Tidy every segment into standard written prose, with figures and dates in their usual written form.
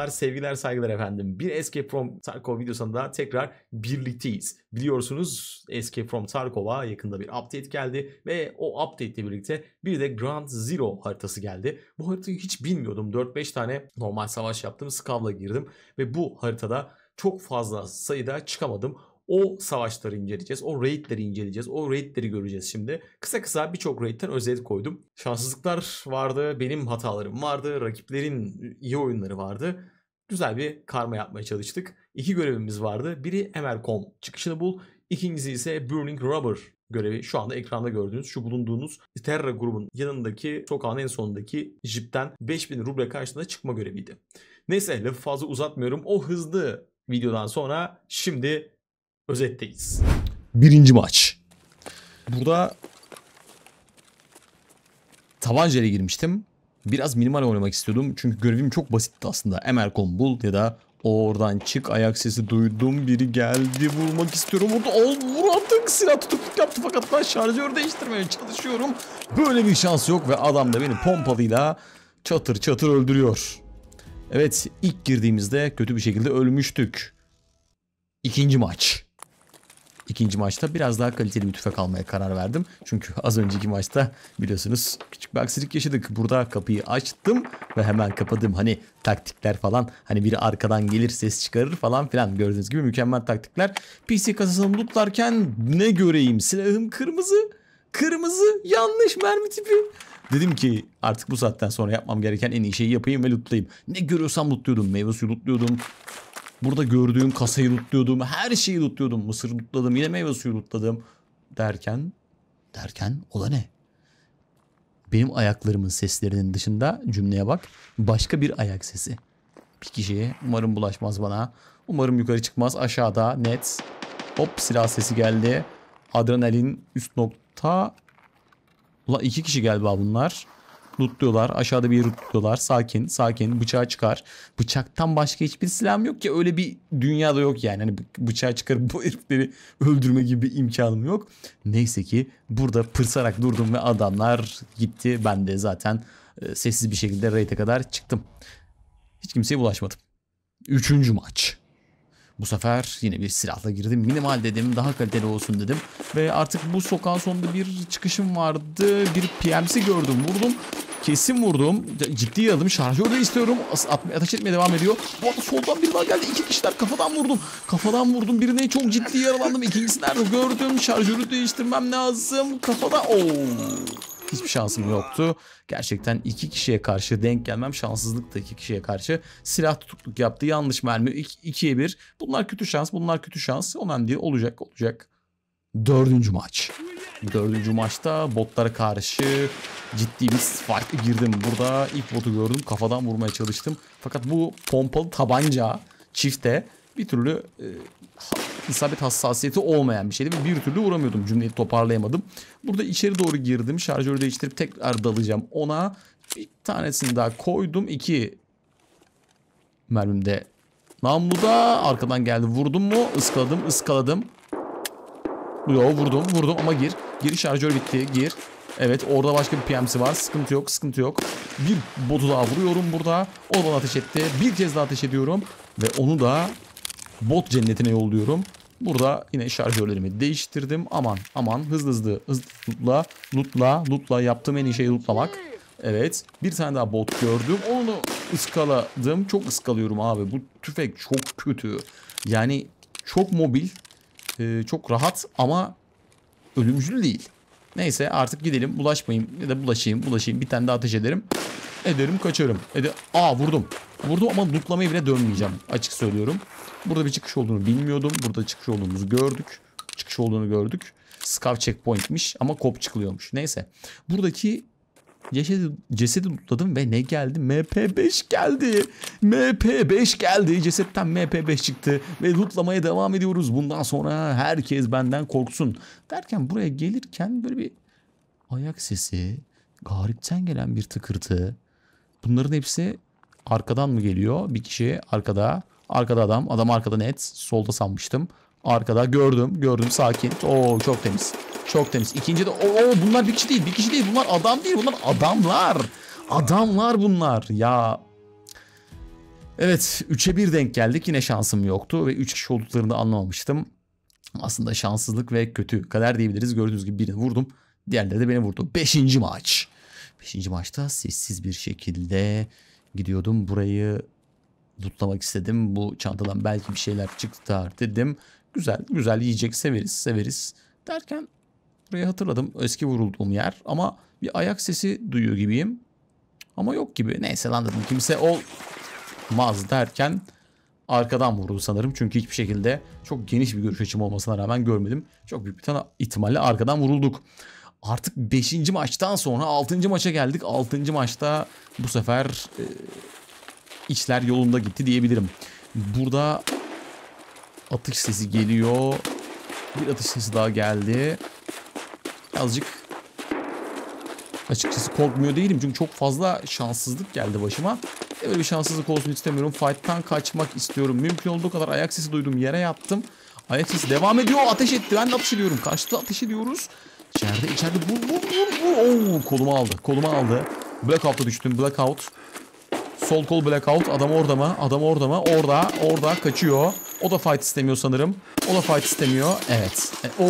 Selamlar, sevgiler, saygılar efendim. Bir Escape from Tarkov videosunda tekrar birlikteyiz. Biliyorsunuz Escape from Tarkov'a yakında bir update geldi ve o update ile birlikte bir de Ground Zero haritası geldi. Bu haritayı hiç bilmiyordum. 4-5 tane normal savaş yaptım, Scav'la girdim ve bu haritada çok fazla sayıda çıkamadım. O savaşları inceleyeceğiz. O raidleri inceleyeceğiz. O raidleri göreceğiz şimdi. Kısa kısa birçok raidten özet koydum. Şanssızlıklar vardı. Benim hatalarım vardı. Rakiplerin iyi oyunları vardı. Güzel bir karma yapmaya çalıştık. 2 görevimiz vardı. Biri Emercom çıkışını bul. İkincisi ise Burning Rubber görevi. Şu anda ekranda gördüğünüz şu bulunduğunuz Terra grubun yanındaki sokağın en sonundaki jipten 5000 ruble karşılığında çıkma göreviydi. Neyse lafı fazla uzatmıyorum. O hızlı videodan sonra şimdi özetteyiz. Birinci maç. Burada tabancayla girmiştim. Biraz minimal oynamak istiyordum. Çünkü görevim çok basitti aslında. Emercom bul ya da oradan çık, ayak sesi duydum. Biri geldi, vurmak istiyorum. Orada vur artık, silah tutukluk yaptı fakat ben şarjör değiştirmeye çalışıyorum. Böyle bir şans yok ve adam da beni pompalıyla çatır çatır öldürüyor. Evet, ilk girdiğimizde kötü bir şekilde ölmüştük. İkinci maç. İkinci maçta biraz daha kaliteli bir tüfek almaya karar verdim. Çünkü az önceki maçta biliyorsunuz küçük bir aksilik yaşadık. Burada kapıyı açtım ve hemen kapadım. Hani taktikler falan, hani biri arkadan gelir ses çıkarır falan filan. Gördüğünüz gibi mükemmel taktikler. PC kasasını lootlarken ne göreyim? Silahım kırmızı. Kırmızı yanlış mermi tipi. Dedim ki artık bu saatten sonra yapmam gereken en iyi şeyi yapayım ve lootlayayım. Ne görüyorsam lootluyordum. Meyve suyu lootluyordum. Burada gördüğüm kasayı lootluyordum. Her şeyi lootluyordum. Mısır lootladım. Yine meyve suyu lootladım. Derken o da ne? Benim ayaklarımın seslerinin dışında cümleye bak. Başka bir ayak sesi. Bir kişiye. Umarım bulaşmaz bana. Umarım yukarı çıkmaz. Aşağıda net. Hop silah sesi geldi. Adrenalin üst nokta. Ulan 2 kişi galiba bunlar. Lootluyorlar. Aşağıda bir yeri lootluyorlar. Sakin sakin. Bıçağı çıkar. Bıçaktan başka hiçbir silahım yok ki. Öyle bir dünyada yok yani. Hani bıçağı çıkarıp bu herifleri öldürme gibi bir imkanım yok. Neyse ki burada pırsarak durdum ve adamlar gitti. Ben de zaten sessiz bir şekilde raid'e kadar çıktım. Hiç kimseye bulaşmadım. Üçüncü maç. Bu sefer yine bir silahla girdim. Minimal dedim. Daha kaliteli olsun dedim. Ve artık bu sokağın sonunda bir çıkışım vardı. Bir PMC gördüm. Vurdum. Kesin vurdum. Ciddi yaradım. Şarjör de istiyorum. Ateş etmeye devam ediyor. Bu arada soldan biri daha geldi. 2 kişiler kafadan vurdum. Kafadan vurdum. Birine çok ciddi yaralandım. İkincisi nerede gördüm. Şarjörü değiştirmem lazım. Kafadan. Hiçbir şansım yoktu. Gerçekten 2 kişiye karşı denk gelmem şanssızlık da 2 kişiye karşı. Silah tutukluk yaptı. Yanlış mermi. 2'ye 1. Bunlar kötü şans. Bunlar kötü şans. Önemli değil. Olacak. Dördüncü maç. Dördüncü maçta botlara karşı ciddi bir fight girdim. Burada ilk botu gördüm. Kafadan vurmaya çalıştım. Fakat bu pompalı tabanca çifte bir türlü isabet hassasiyeti olmayan bir şeydi ve bir türlü vuramıyordum. Cümleyi toparlayamadım. Burada içeri doğru girdim. Şarjörü değiştirip tekrar dalacağım. Ona bir tanesini daha koydum. 2 mermimde namluda arkadan geldi. Vurdum mu? Iskaladım. Yo, vurdum ama gir. Gir, şarjör bitti. Gir. Evet, orada başka bir PMC var. Sıkıntı yok. Bir botu daha vuruyorum burada. O bana ateş etti. Bir kez daha ateş ediyorum. Ve onu da bot cennetine yolluyorum. Burada yine şarjörlerimi değiştirdim. Aman hızlı lootla. Yaptığım en iyi şey lootlamak. Evet, bir tane daha bot gördüm. Onu ıskaladım. Çok ıskalıyorum abi. Bu tüfek çok kötü. Yani çok mobil. Çok rahat ama ölümcül değil. Neyse artık gidelim, bulaşmayayım ya da bulaşayım. Bir tane daha ateş ederim. Kaçarım. Vurdum ama lootlamaya bile dönmeyeceğim. Açık söylüyorum. Burada bir çıkış olduğunu bilmiyordum. Burada çıkış olduğunu gördük. Scav checkpoint'miş ama kop çıkılıyormuş. Neyse. Buradaki cesedi lootladım ve ne geldi? MP5 geldi. MP5 geldi. Cesetten MP5 çıktı. Ve lootlamaya devam ediyoruz. Bundan sonra herkes benden korksun. Derken buraya gelirken böyle bir ayak sesi. Garipten gelen bir tıkırtı. Bunların hepsi arkadan mı geliyor? Bir kişi arkada. Arkada adam. Adam arkada net. Solda sanmıştım. Arkada gördüm. Sakin. Çok temiz. İkinci de bunlar bir kişi değil. Bunlar adam değil. Bunlar adamlar. Adamlar bunlar. Ya Evet, 3'e 1 denk geldik. Yine şansım yoktu ve 3 kişi olduklarını da anlamamıştım. Aslında şanssızlık ve kötü kader diyebiliriz. Gördüğünüz gibi birini vurdum. Diğerleri de beni vurdu. 5. maç. 5. maçta sessiz bir şekilde gidiyordum. Burayı lootlamak istedim. Bu çantadan belki bir şeyler çıktı dedim. Güzel güzel yiyecek severiz derken burayı hatırladım. Eski vurulduğum yer ama bir ayak sesi duyuyor gibiyim. Ama yok gibi. Neyse lan dedim, kimse olmaz derken arkadan vurdu sanırım. Çünkü hiçbir şekilde çok geniş bir görüş açım olmasına rağmen görmedim. Çok büyük bir tane ihtimalle arkadan vurulduk. Artık 5. maçtan sonra 6. maça geldik. 6. maçta bu sefer işler yolunda gitti diyebilirim. Burada atış sesi geliyor. Bir atış sesi daha geldi. Azıcık açıkçası korkmuyor değilim. Çünkü çok fazla şanssızlık geldi başıma. Böyle bir şanssızlık olsun istemiyorum. Fight'tan kaçmak istiyorum. Mümkün olduğu kadar ayak sesi duydum. Yere yattım. Ayak sesi devam ediyor. Ateş etti. Ben de ateş ediyorum. Kaçtı, ateş ediyoruz. İçeride vur. Oo, kolumu aldı. Blackout'a düştüm. Blackout. Sol kol blackout. Adam orada mı? Orada. Kaçıyor. O da fight istemiyor sanırım. Evet.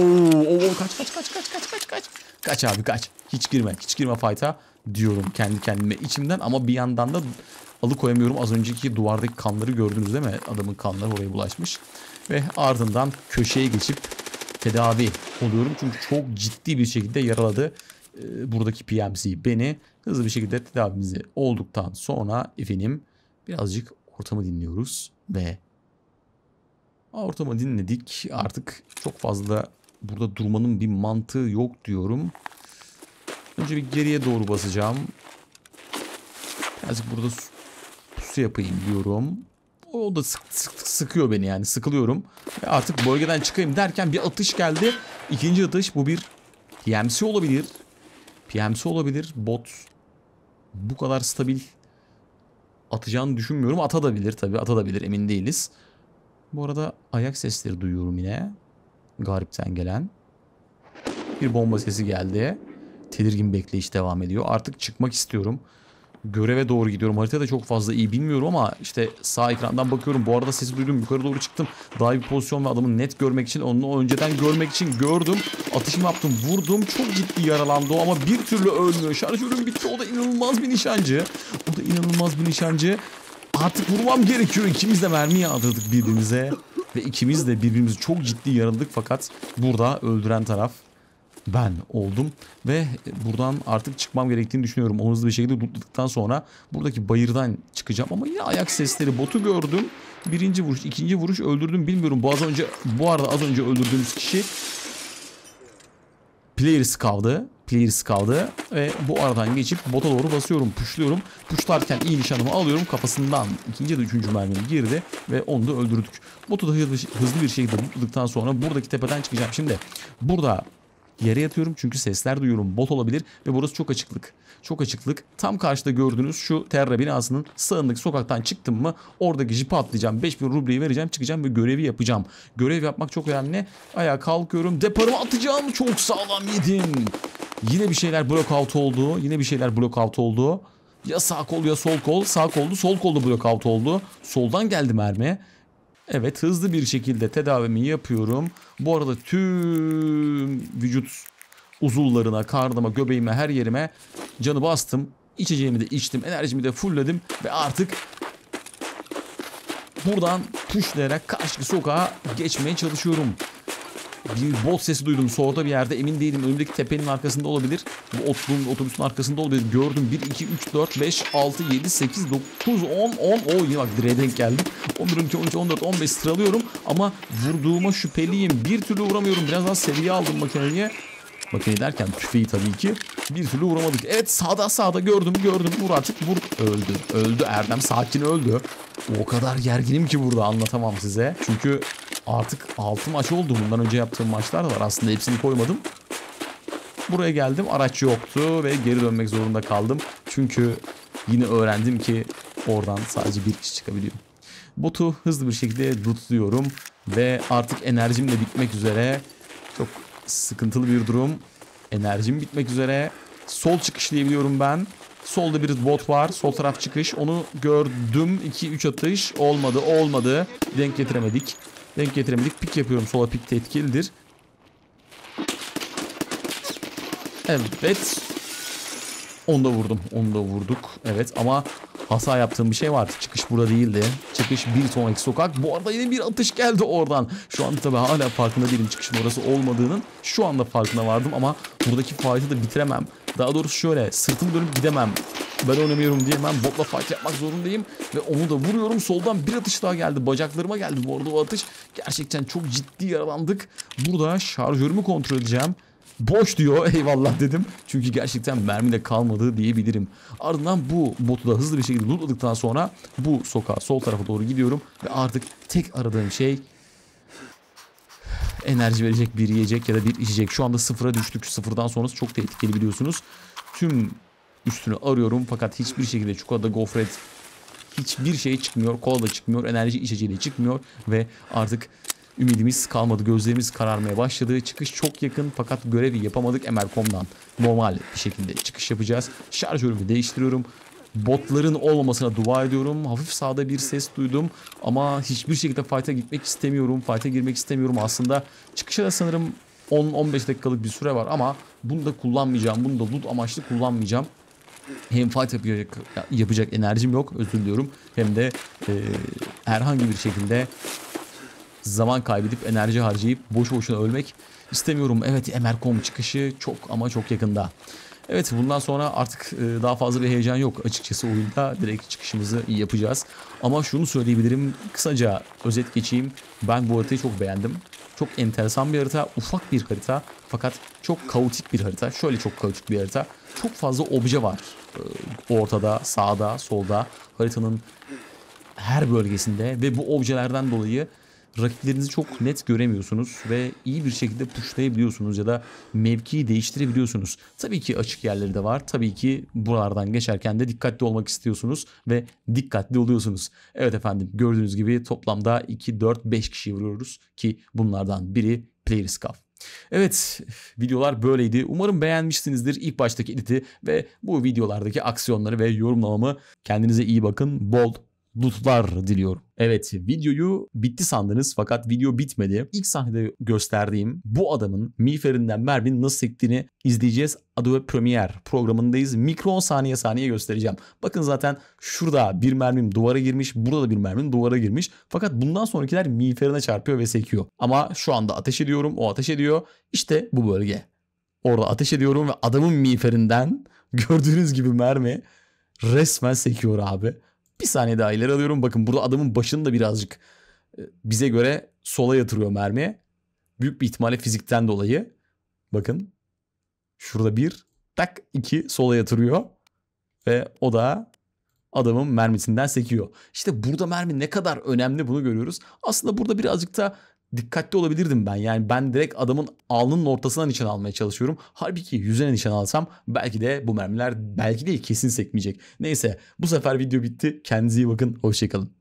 Kaç. Kaç abi kaç. Hiç girme fight'a diyorum kendi kendime içimden. Ama bir yandan da alıkoyamıyorum. Az önceki duvardaki kanları gördünüz değil mi? Adamın kanları oraya bulaşmış. Ve ardından köşeye geçip tedavi oluyorum. Çünkü çok ciddi bir şekilde yaraladı buradaki PMC beni. Hızlı bir şekilde tedavimizi olduktan sonra efendim birazcık ortamı dinliyoruz ve ortamı dinledik. Artık çok fazla burada durmanın bir mantığı yok diyorum. Önce bir geriye doğru basacağım. Birazcık burada su yapayım diyorum. O da sıkıyor beni, yani sıkılıyorum. Ve artık bölgeden çıkayım derken bir atış geldi. İkinci atış, bu bir PMC olabilir. Bot bu kadar stabil atacağını düşünmüyorum. Atabilir tabii, atabilir, emin değiliz. Bu arada ayak sesleri duyuyorum yine. Garipten gelen. Bir bomba sesi geldi. Tedirgin bekleyiş devam ediyor. Artık çıkmak istiyorum. Göreve doğru gidiyorum. Harita da çok fazla iyi bilmiyorum ama işte sağ ekrandan bakıyorum. Bu arada sesi duydum. Yukarı doğru çıktım. Daha iyi bir pozisyon ve adamı net görmek için, onu önceden görmek için gördüm. Atışımı yaptım. Vurdum. Çok ciddi yaralandı o ama bir türlü ölmüyor. Şarjörüm bitti. O da inanılmaz bir nişancı. Artık vurmam gerekiyor. İkimiz de mermi yağdırdık birbirimize. Ve ikimiz de birbirimizi çok ciddi yaraladık. Fakat burada öldüren taraf ben oldum ve buradan artık çıkmam gerektiğini düşünüyorum. O hızlı bir şekilde lootladıktan sonra buradaki bayırdan çıkacağım ama yine ayak sesleri, botu gördüm. Birinci vuruş, ikinci vuruş öldürdüm bilmiyorum. Bu arada az önce öldürdüğümüz kişi Players kaldı ve bu aradan geçip bota doğru basıyorum, pushluyorum. Pushlarken iyi nişanımı alıyorum, kafasından ikinci ya da üçüncü mermim girdi ve onu da öldürdük. Botu da hızlı bir şekilde lootladıktan sonra buradaki tepeden çıkacağım. Şimdi burada yere yatıyorum çünkü sesler duyuyorum. Bot olabilir ve burası çok açıklık. Tam karşıda gördüğünüz şu Terra binasının sağındaki sokaktan çıktım mı oradaki jipe atlayacağım. 5000 rubleyi vereceğim, çıkacağım ve görevi yapacağım. Görev yapmak çok önemli. Ayağa kalkıyorum. Deparımı atacağım. Çok sağlam yedim. Yine bir şeyler blackout oldu. Ya sağ kol ya sol kol. Sağ koldu, sol kolda blackout oldu. Soldan geldi mermi. Evet, hızlı bir şekilde tedavimi yapıyorum. Bu arada tüm vücut uzuvlarına, karnıma, göbeğime, her yerime canı bastım. İçeceğimi de içtim, enerjimi de fullledim ve artık buradan pushlayarak karşıki sokağa geçmeye çalışıyorum. Bir bot sesi duydum solda bir yerde, emin değilim. Önümdeki tepenin arkasında olabilir. Bu otobüsün arkasında olabilir. Gördüm. 1, 2, 3, 4, 5, 6, 7, 8, 9, 10. Yine bak direğe denk geldik. 11, 12, 13, 14, 15 sıralıyorum. Ama vurduğuma şüpheliyim. Bir türlü vuramıyorum. Biraz daha seviye aldım makineyi. Makineyi derken tüfeği tabii ki. Bir türlü vuramadık. Evet, sağda gördüm. Vur artık, vur. Öldü. Erdem Sakin öldü. O kadar gerginim ki burada anlatamam size. Çünkü artık 6 maç oldu. Bundan önce yaptığım maçlar da var. Aslında hepsini koymadım. Buraya geldim. Araç yoktu ve geri dönmek zorunda kaldım. Çünkü yine öğrendim ki oradan sadece bir kişi çıkabiliyor. Botu hızlı bir şekilde lootluyorum. Ve artık enerjim de bitmek üzere. Çok sıkıntılı bir durum. Enerjim bitmek üzere. Sol çıkışlayabiliyorum ben. Solda bir bot var. Sol taraf çıkış. Onu gördüm. 2-3 atış. Olmadı. Denk getiremedik. Pik yapıyorum. Sola pik de etkilidir. Evet. Onu da vurduk. Evet ama hata yaptığım bir şey var. Çıkış burada değildi. Çıkış bir sonraki sokak. Bu arada yine bir atış geldi oradan. Şu anda tabii hala farkında değilim çıkışın orası olmadığının. Şu anda farkına vardım ama buradaki fight'ı da bitiremem. Daha doğrusu şöyle, sırtımı dönüp gidemem. Ben oynamıyorum diyemem. Botla fight yapmak zorundayım. Ve onu da vuruyorum. Soldan bir atış daha geldi. Bacaklarıma geldi bu arada o atış. Gerçekten çok ciddi yaralandık. Burada şarjörümü kontrol edeceğim. Boş diyor, eyvallah dedim. Çünkü gerçekten mermi de kalmadı diyebilirim. Ardından bu botu da hızlı bir şekilde lootladıktan sonra bu sokağa, sol tarafa doğru gidiyorum. Ve artık tek aradığım şey enerji verecek bir yiyecek ya da bir içecek. Şu anda sıfıra düştük. Sıfırdan sonrası çok tehlikeli biliyorsunuz. Tüm üstünü arıyorum fakat hiçbir şekilde çikolata, gofret, hiçbir şey çıkmıyor. Kola da çıkmıyor, enerji içeceği de çıkmıyor. Ve artık ümidimiz kalmadı. Gözlerimiz kararmaya başladı. Çıkış çok yakın fakat görevi yapamadık. Emercom'dan normal bir şekilde çıkış yapacağız. Şarjörümü değiştiriyorum. Botların olmamasına dua ediyorum. Hafif sağda bir ses duydum. Ama hiçbir şekilde fight'a gitmek istemiyorum. Fight'a girmek istemiyorum aslında. Çıkışa da sanırım 10-15 dakikalık bir süre var ama bunu da kullanmayacağım. Bunu da loot amaçlı kullanmayacağım. Hem fight yapacak enerjim yok, özür diliyorum. Hem de herhangi bir şekilde zaman kaybedip enerji harcayıp boşu boşuna ölmek istemiyorum. Evet, Emercom çıkışı çok ama çok yakında. Evet, bundan sonra artık daha fazla bir heyecan yok açıkçası oyunda. Direkt çıkışımızı iyi yapacağız. Ama şunu söyleyebilirim, kısaca özet geçeyim. Ben bu haritayı çok beğendim. Çok enteresan bir harita, ufak bir harita fakat çok kaotik bir harita. Şöyle çok kaotik bir harita. Çok fazla obje var ortada, sağda, solda, haritanın her bölgesinde ve bu objelerden dolayı rakiplerinizi çok net göremiyorsunuz ve iyi bir şekilde pushlayabiliyorsunuz ya da mevkiyi değiştirebiliyorsunuz. Tabii ki açık yerleri de var. Tabii ki buralardan geçerken de dikkatli olmak istiyorsunuz ve dikkatli oluyorsunuz. Evet efendim, gördüğünüz gibi toplamda 2, 4, 5 kişi vuruyoruz ki bunlardan biri PlayerScuff. Evet, videolar böyleydi. Umarım beğenmişsinizdir ilk baştaki editi ve bu videolardaki aksiyonları ve yorumlamamı. Kendinize iyi bakın. Bol lootlar diliyorum. Evet, videoyu bitti sandınız fakat video bitmedi. İlk sahnede gösterdiğim bu adamın miğferinden merminin nasıl sektiğini izleyeceğiz. Adobe Premiere programındayız. Mikro saniye göstereceğim. Bakın zaten şurada bir mermim duvara girmiş. Burada da bir mermim duvara girmiş. Fakat bundan sonrakiler miğferine çarpıyor ve sekiyor. Ama şu anda ateş ediyorum. O ateş ediyor. İşte bu bölge. Orada ateş ediyorum ve adamın miğferinden gördüğünüz gibi mermi resmen sekiyor abi. Bir saniye daha ileri alıyorum. Bakın burada adamın başını da birazcık bize göre sola yatırıyor mermiye. Büyük bir ihtimalle fizikten dolayı. Bakın. Şurada bir. Tak 2 sola yatırıyor. Ve o da adamın mermisinden sekiyor. İşte burada mermi ne kadar önemli bunu görüyoruz. Aslında burada birazcık da dikkatli olabilirdim ben. Yani ben direkt adamın alnının ortasına nişan almaya çalışıyorum. Halbuki yüzüne nişan alsam belki de bu mermiler belki değil kesin sekmeyecek. Neyse, bu sefer video bitti. Kendinize iyi bakın. Hoşçakalın.